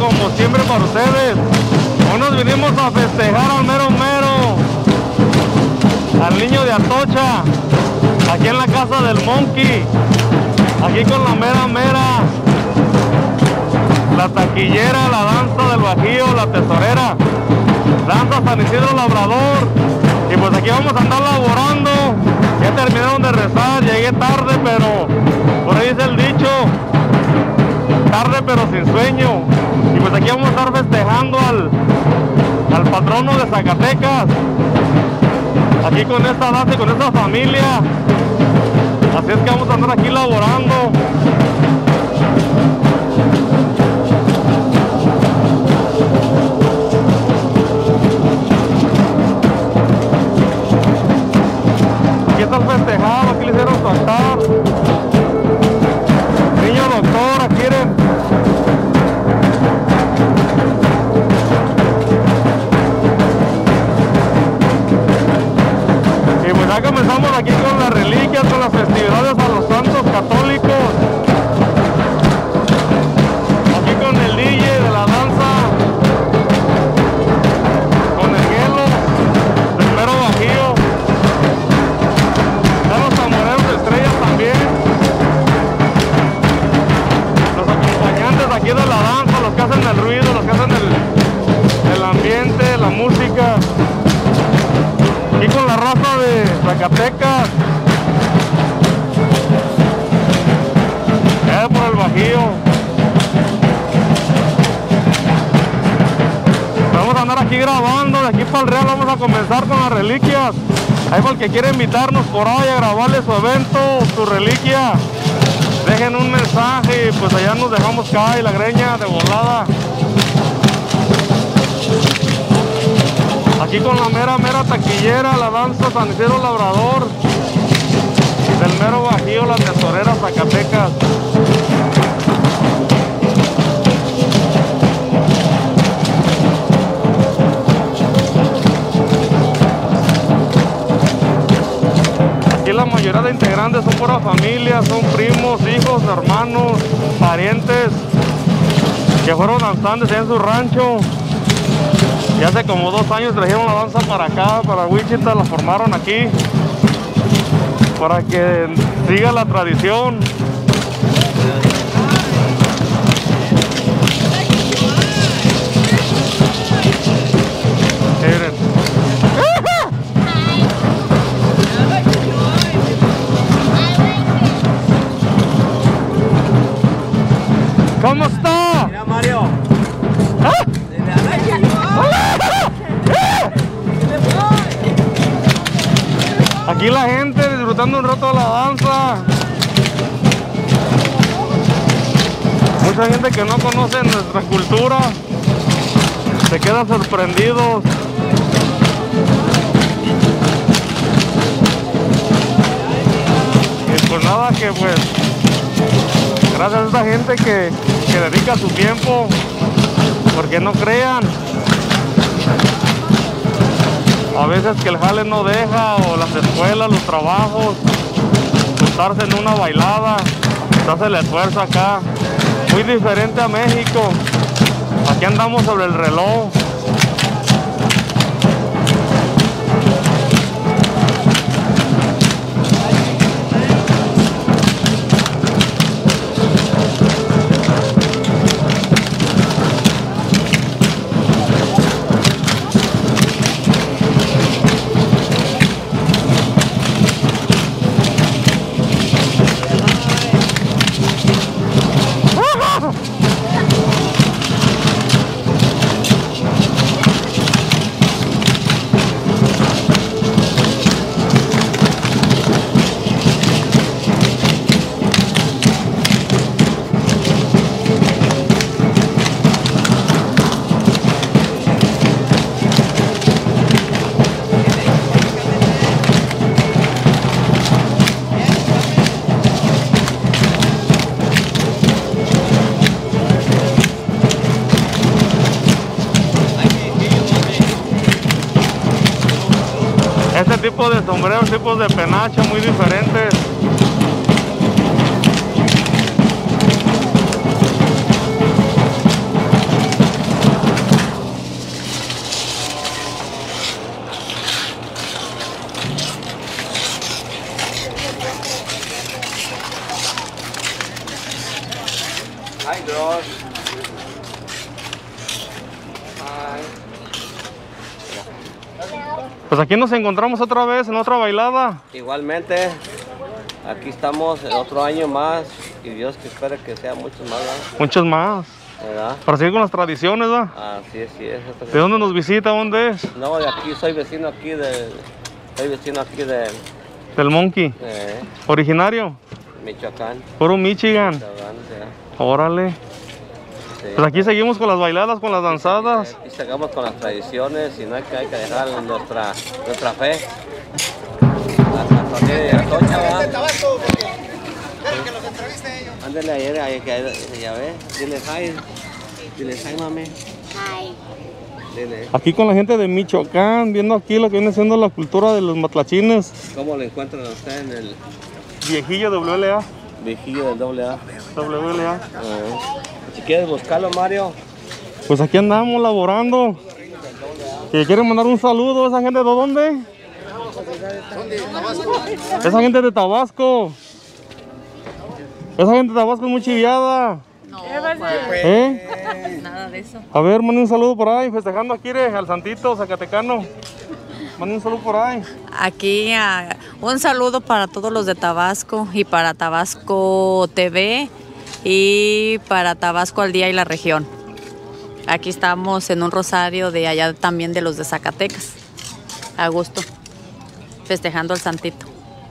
como siempre para ustedes. Hoy nos vinimos a festejar al mero mero, al niño de Atocha, aquí en la casa del Monkey, aquí con la mera mera, la taquillera, la danza del Bajío, la tesorera, danza San Isidro Labrador. Y pues aquí vamos a andar laborando. Ya terminaron de rezar, llegué tarde, pero por ahí dice el dicho, tarde pero sin sueño. Y pues aquí vamos a estar festejando al patrono de Zacatecas, aquí con esta danza y con esta familia. Así es que vamos a andar aquí laborando. Aquí está el festejado, aquí le hicieron su altar. Niño doctora, quieren. Y pues ya comenzamos aquí con las reliquias, con las festividades a los santos católicos. Aquí con el DJ de la danza, con el hielo del mero Bajío. Están los tamboreros de estrellas también. Los acompañantes aquí de la danza, los que hacen el ruido, los que hacen el ambiente, la música. Aquí con la raza de Zacatecas, por el Bajío. Vamos a andar aquí grabando, de aquí para el Real vamos a comenzar con las reliquias. Ahí para el que quiere invitarnos por ahí a grabarle su evento, su reliquia, dejen un mensaje y pues allá nos dejamos caer la greña de volada. Aquí con la mera taquillera, la danza San Isidro Labrador, del mero Bajío, la tesorera Zacatecas. Aquí la mayoría de integrantes son pura familia, son primos, hijos, hermanos, parientes que fueron danzantes en su rancho. Y hace como 2 años trajeron la danza para acá, para Wichita, la formaron aquí, para que siga la tradición. Miren. ¿Cómo está? Mira, Mario. ¿Ah? Aquí la gente disfrutando un rato de la danza. Mucha gente que no conoce nuestra cultura se queda sorprendidos. Y pues nada, que pues gracias a esta gente que dedica su tiempo, porque no crean, a veces que el jale no deja, o las escuelas, los trabajos, juntarse en una bailada, se hace el esfuerzo acá, muy diferente a México. Aquí andamos sobre el reloj. Este tipo de sombreros, tipos de penacho muy diferentes. Dios. Pues aquí nos encontramos otra vez en otra bailada. Igualmente, aquí estamos el otro año más y Dios que espere que sea muchos más, ¿verdad? Muchos más. ¿Verdad? Para seguir con las tradiciones, ¿verdad? Así es, sí es. ¿De dónde nos visita? ¿Dónde es? No, de aquí soy vecino aquí de... Del Monkey. ¿Originario? Michoacán. Puro Michigan. Michoacán, sí. Órale. Sí. Pues aquí seguimos con las bailadas, con las danzadas. Aquí seguimos con las tradiciones y no hay que dejar nuestra fe. La familia de Atocha, ¿verdad? Ándale ayer, ya ve. Dile hi, mami. Hi. Dile. Aquí con la gente de Michoacán, viendo aquí lo que viene siendo la cultura de los matlachines. ¿Cómo lo encuentran a usted en el Viejillo WLA. viejillo del AA? WLA. Si quieres buscarlo, Mario. Pues aquí andamos laborando. Que quieren mandar un saludo a esa gente de dónde? Esa gente de Tabasco. Esa gente de Tabasco es muy chiviada. No, Nada de eso. A ver, mande un saludo por ahí, festejando aquí al Santito Zacatecano. Mande un saludo por ahí. Aquí un saludo para todos los de Tabasco y para Tabasco TV y para Tabasco al Día y la región. Aquí estamos en un rosario de allá también de los de Zacatecas. A gusto, festejando al Santito.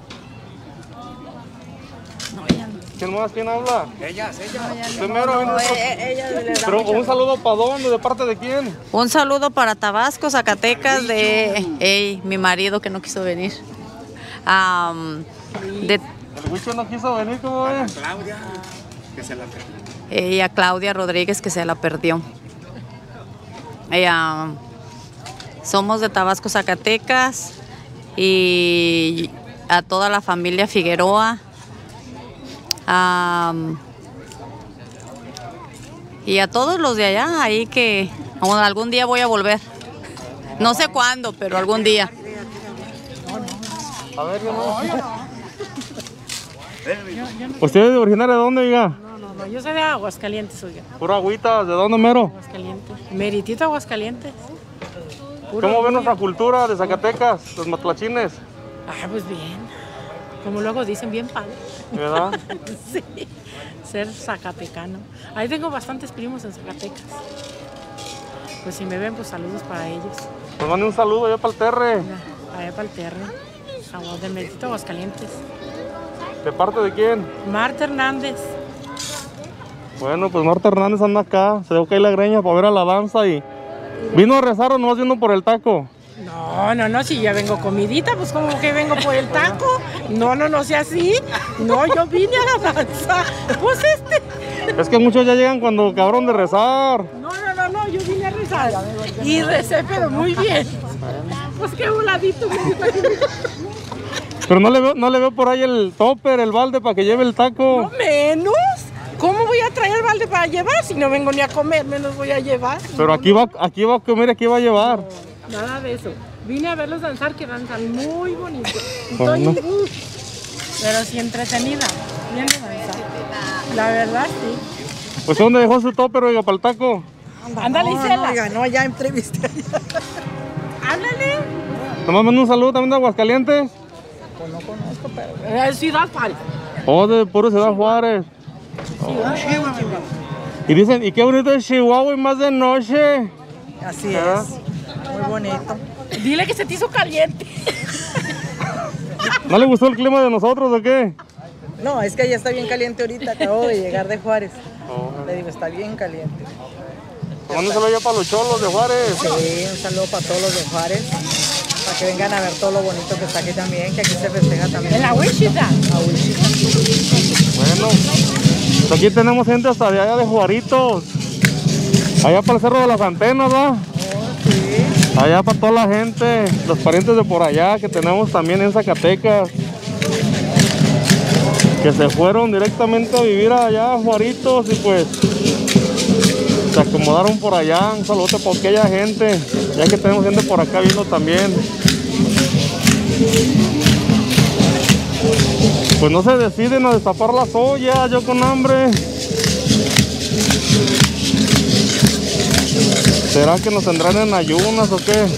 ¿Quién más? ¿Quién habla? Ellas. Primero, pero un saludo para dónde, ¿de parte de quién? Un saludo para Tabasco, Zacatecas, de mi marido que no quiso venir. De El Huicho no quiso venir, ¿cómo es? Claudia, que se la perdió. y a Claudia Rodríguez que se la perdió. Somos de Tabasco, Zacatecas y a toda la familia Figueroa. Y a todos los de allá, ahí que algún día voy a volver. No sé cuándo, pero algún día. A ver, ¿Usted es originaria de dónde, oiga? No, yo soy de Aguascalientes, oiga. Pura agüita, ¿de dónde mero? Aguascalientes. Meritito Aguascalientes. Puro ¿Cómo ven orgullo. nuestra cultura de Zacatecas, los matlachines? Pues bien. Como luego dicen, bien padre. ¿Verdad? Sí, ser zacatecano. Ahí tengo bastantes primos en Zacatecas. Pues si me ven, pues saludos para ellos. Nos mande un saludo allá para el Terre. Allá para el Terre. De Meritito Aguascalientes. ¿De parte de quién? Marta Hernández. Bueno, pues Marta Hernández anda acá, se dejó caer la greña para ver a la danza y vino a rezar o nomás vino por el taco. No, si ya vengo comidita, pues como que vengo por el taco. No sea así. No, yo vine a la danza. Pues Es que muchos ya llegan cuando acabaron de rezar. No, yo vine a rezar. Y recé, pero muy bien. Pues qué voladito me dio aquí. Pero no le veo por ahí el topper, el balde para que lleve el taco. No menos. ¿Cómo voy a traer balde para llevar si no vengo ni a comer? Menos voy a llevar. Pero aquí va a comer, aquí va a llevar. Nada de eso. Vine a verlos danzar, que danzan muy bonito. Bueno. Pero sí entretenida. Bien de danzar. La verdad, sí. Pues ¿dónde dejó su topper, oiga, para el taco? Ándale, Isela. No, ya entrevisté. Ándale. Nomás mando un saludo también de Aguascalientes. Pues no conozco, pero... Es Ciudad Juárez. Oh, de puro Ciudad Juárez. Y dicen, y qué bonito es Chihuahua y más de noche. Así ¿verdad? es. Muy bonito. Dile que se te hizo caliente. ¿No le gustó el clima de nosotros o qué? No, es que ya está bien caliente ahorita. Acabo de llegar de Juárez. Le digo, está bien caliente. Mando un saludo ya para los cholos de Juárez. Sí, un saludo para todos los de Juárez. Para que vengan a ver todo lo bonito que está aquí también, que aquí se festeja también. En la Wichita. A Wichita. Bueno, pues aquí tenemos gente hasta de allá de Juaritos. Allá para el Cerro de las Antenas, ¿va? Sí. Allá para toda la gente, los parientes de por allá que tenemos también en Zacatecas. Que se fueron directamente a vivir allá a Juaritos y pues se acomodaron por allá. Un saludo para aquella gente, ya que tenemos gente por acá viendo también. Pues no se deciden a destapar las ollas, yo con hambre. ¿Será que nos tendrán en ayunas o qué?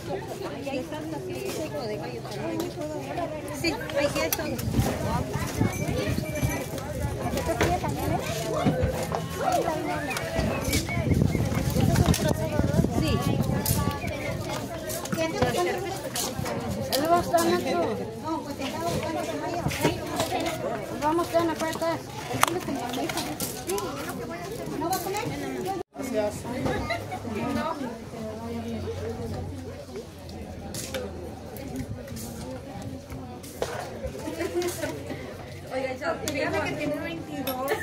Sí, ahí sí hay todo. Sí. Vamos a una puerta. ¿No va a comer? Gracias. Oiga, ya, dígame que tiene 22.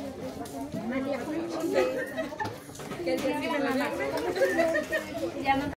María, que el día que me la